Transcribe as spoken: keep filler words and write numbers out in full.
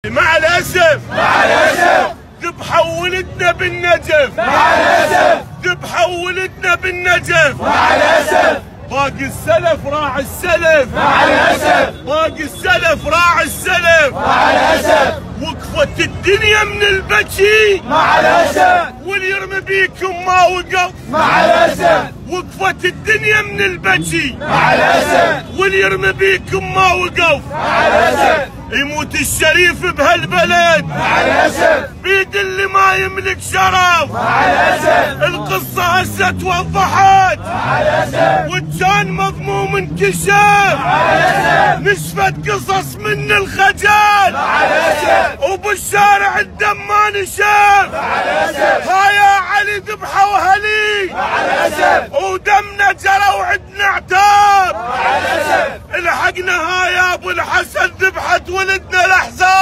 مع الاسف مع الاسف ذبحوا ولدنا بالنجف، مع الاسف ذبحوا ولدنا بالنجف، مع الاسف باقي السلف راع السلف، مع الاسف باقي السلف راع السلف، مع الاسف وقفت الدنيا من البكي، مع الاسف واللي يرمي بيكم ما وقف، مع الاسف وقفت الدنيا من البكي، مع الاسف واللي يرمي بيكم ما وقف، مع الاسف يموت الشريف بهالبلد، مع الاسف بيد اللي ما يملك شرف، مع الاسف القصة هسه توضحت، مع الاسف وكان مضموم انكشف، مع الاسف نشفت قصص من الخجل، مع الاسف وبالشارع الدم ما نشف، مع الاسف ها يا علي ذبحوا هلي، مع الاسف ودمنا جرى وعدنا عتاب، مع الاسف الحقنا ها يا ابو الحسن ذبحت ولدنا الاحزاب.